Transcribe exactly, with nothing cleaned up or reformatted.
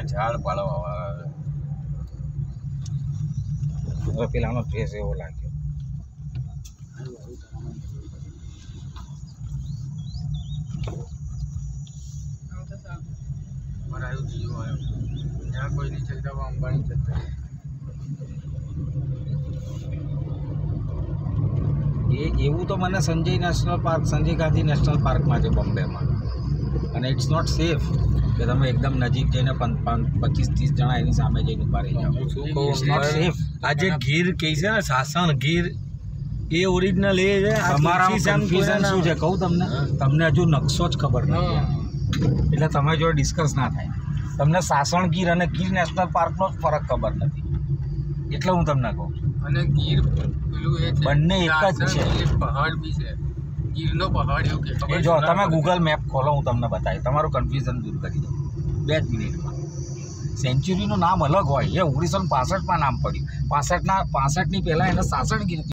ઝાડ પાડવા હવે પેલાનો ડ્રેસ એવો લાગ્યો. મરાયું જીવો આવ્યો ત્યાં કોઈ નહીં ચલતા અંબાણી ચલતા એ એવું તો મને Sanjay national park Sanjay Gandhi national પાર્કમાં છે બોમ્બેમાં, અને ઇટ્સ નોટ સેફ કે તમે એકદમ નજીક જઈને પચીસ ત્રીસ જણા એની સામે જઈને ઉભા રહી જાઓ. It's not safe. આ જે ગીર કહે છે ને સાસણ ગીર એ ઓરિજિનલ એ છે. તમારા કન્ફ્યુઝન શું છે કહું તમને, તમને હજુ નકશો જ ખબર નથી એટલે તમે જો ડિસ્કસ ના થાય. તમને સાસણ ગીર અને ગીર નેશનલ પાર્કનો જ ફરક ખબર નથી એટલે હું તમને કહું છું. અને ગીર પેલું એ બંને એક જ છે. પહાડ બી છે, ગીરનો પહાડ એવું કે એ જો તમે ગૂગલ મેપ ખોલો હું તમને બતાવી તમારું કન્ફ્યુઝન દૂર કરી દઉં બે જ મિનિટમાં. સેન્ચુરીનું નામ અલગ હોય, એ ઓગણીસો ને પાસઠમાં નામ પડ્યું. પાસઠના પાસઠની પહેલાં એને સાસણ ગીર